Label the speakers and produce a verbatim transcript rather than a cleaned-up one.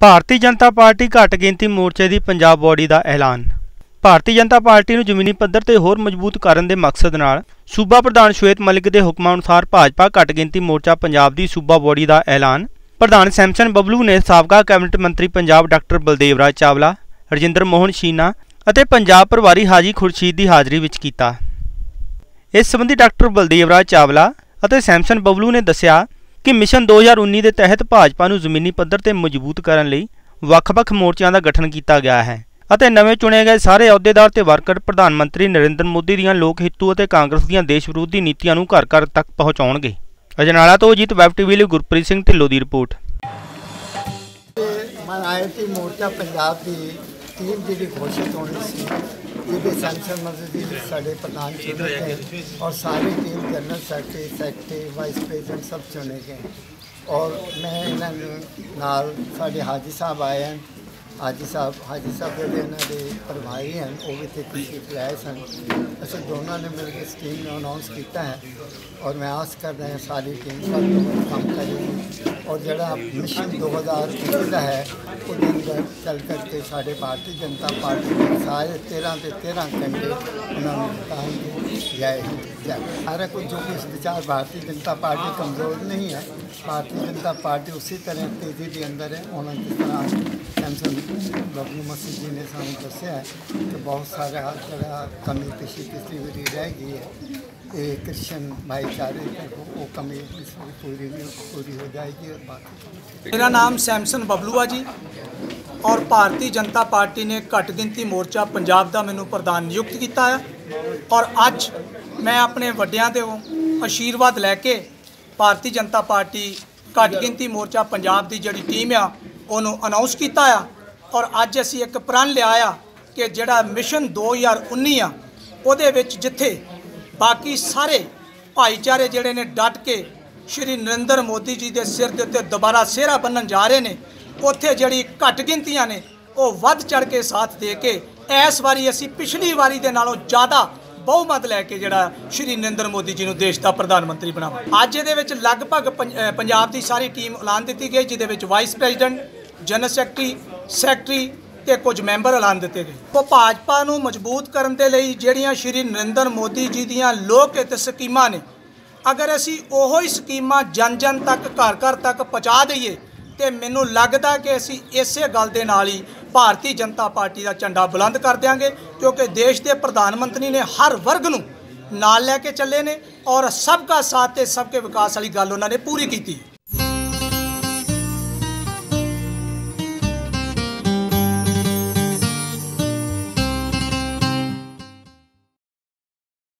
Speaker 1: Bharatiya Janata party ਘੱਟ ਗਿਣਤੀ ਮੋਰਚੇ ਦੀ ਪੰਜਾਬ ਬੋਡੀ ਦਾ ਐਲਾਨ। ਭਾਰਤੀ ਜਨਤਾ ਪਾਰਟੀ ਨੂੰ ਜ਼ਮੀਨੀ ਪੱਧਰ ਤੇ ਹੋਰ ਮਜ਼ਬੂਤ ਕਰਨ ਦੇ ਮਕਸਦ ਨਾਲ ਸੂਬਾ ਪ੍ਰਧਾਨ ਸ਼ਵੇਤ ਮਲਿਕ ਦੇ ਹੁਕਮਾਂ ਅਨੁਸਾਰ ਭਾਜਪਾ ਘੱਟ ਗਿਣਤੀ ਮੋਰਚਾ ਪੰਜਾਬ ਦੀ ਸੂਬਾ ਬੋਡੀ ਦਾ ਐਲਾਨ ਪ੍ਰਧਾਨ ਸੈਮਸਨ ਬਬਲੂ ਨੇ ਸਾਬਕਾ ਕੈਬਨਿਟ ਮੰਤਰੀ ਪੰਜਾਬ ਡਾਕਟਰ ਬਲਦੇਵ ਰਾਜ ਚਾਵਲਾ, ਰਜਿੰਦਰ ਮੋਹਨ ਸ਼ੀਨਾ ਅਤੇ ਪੰਜਾਬ ਪ੍ਰਭਾਰੀ ਹਾਜੀ ਖੁਰਸ਼ੀਦ ਦੀ ਹਾਜ਼ਰੀ ਵਿੱਚ ਕੀਤਾ। ਇਸ ਸੰਬੰਧੀ ਡਾਕਟਰ ਬਲਦੇਵ ਰਾਜ ਚਾਵਲਾ ਅਤੇ ਸੈਮਸਨ ਬਬਲੂ ਨੇ ਦੱਸਿਆ कि मिशन दो हज़ार उन्नीस के तहत भाजपा ਨੂੰ ਜ਼ਮੀਨੀ ਪੱਧਰ ਤੇ ਮਜ਼ਬੂਤ ਕਰਨ ਲਈ ਵੱਖ-ਵੱਖ ਮੋਰਚਿਆਂ ਦਾ ਗਠਨ ਕੀਤਾ ਗਿਆ ਹੈ ਅਤੇ ਨਵੇਂ ਚੁਣੇ ਗਏ ਸਾਰੇ ਅਹੁਦੇਦਾਰ ਤੇ ਵਰਕਰ ਪ੍ਰਧਾਨ ਮੰਤਰੀ ਨਰਿੰਦਰ ਮੋਦੀ ਦੀਆਂ ਲੋਕ ਹਿੱਤੂ ਅਤੇ ਕਾਂਗਰਸ ਦੀਆਂ ਦੇਸ਼ ਵਿਰੋਧੀ ਨੀਤੀਆਂ ਨੂੰ ਘਰ-ਘਰ ਤੱਕ ਪਹੁੰਚਾਉਣਗੇ। ਅਜਨਾਲਾ ਤੋਂ ਅਜੀਤ ਵੈਬ ਟੀਵੀ ਲਈ ਗੁਰਪ੍ਰੀਤ ਸਿੰਘ ਢਿੱਲੋਂ ਦੀ ਰਿਪੋर्ट।
Speaker 2: ਮਨਾਇਤੀ ਮੋਰਚਾ ਪੰਜਾਬ ਦੀ ਟੀਮ ਜਿਹੜੀ ਘੋਸ਼ਿਤ ਹੋਣੀ ਸੀ, ਜਿਹਦੇ ਸੈਮਸਨ ਮਸਜਿਦ साढ़े प्रधान चुने गए और सारी team general secretary secretary vice president सब चुने गए और मैं इन्होंने नाल साढ़े हाजी साहब आए हैं। हाजी साहब हाजी साहब जो इन्होंने प्रभारी हैं वो भी थे तशरीफ लाए सन। असं दोनों ने मिलकर स्कीम में अनाउंस किया है और मैं आस कर रहे हैं सारी टीम पर तो काम करेगी और जरा मिशन दो हज़ार उन्नीस का है वो अंदर चल करके साढ़े भारतीय जनता पार्टी के सारे तेरह के तेरह कैंडिडेट उन्होंने बताएंगे जाए जाए सारा कुछ जो कुछ विचार भारतीय जनता पार्टी कमज़ोर नहीं है। भारतीय जनता पार्टी उसी तरह तेज़ी के अंदर है। उन्होंने जिस तरह सैमसंग बबलू मसीह जी ने सानू दस्या है कि बहुत सारा जरा कमी पिछली पिछली बारी रह गई है, ये क्रिश्चन भाईचारे वो कमी पूरी पूरी हो जाएगी। और बाकी
Speaker 3: मेरा नाम सैमसन बबलू है जी और भारतीय जनता पार्टी ने घट गिनती मोर्चा पंजाब का मैनू प्रधान नियुक्त किया है और अज मैं अपने वड्डियां ते आशीर्वाद लैके भारतीय जनता पार्टी घट गिनती मोर्चा पंजाब की जिहड़ी टीम आ उन्होंने अनाउंस किया आ और अज असी एक प्रण लिया आ कि जिहड़ा मिशन दो हज़ार उन्नीस आ उहदे विच जिथे बाकी सारे भाईचारे जिहड़े ने डट के श्री नरेंद्र मोदी जी के सिर के उत्ते दोबारा सेहरा बन्नण जा रहे हैं, उत्थे जिहड़ी घट गिनतियां ने वो वध चढ़ के साथ दे के इस बारी असी पिछली बारी दे नालों ज़्यादा बहुमत लैके जिहड़ा श्री नरेंद्र मोदी जी नूं देश का प्रधानमंत्री बनावा। अज इहदे विच लगभग पंजाब की सारी टीम ऐलान दी गई, जिहदे विच vice president, general secretary secretary ते कुछ मैंबर ऐलान दिते गए। तो भाजपा नूं मजबूत करन दे लई जिहड़ियां श्री नरेंद्र मोदी जी दियां लोक हित स्कीमां ने, अगर असी ओहो ही स्कीमां जन जन तक घर घर तक पहुँचा दईए तो मैनू लगता कि असी इसे गल दे नाल ही भारतीय जनता पार्टी का झंडा बुलंद कर देंगे, क्योंकि देश के प्रधानमंत्री ने हर वर्ग नूं नाल लैके चले ने और सबका साथ ते सबके विकास वाली गल उन्होंने पूरी की।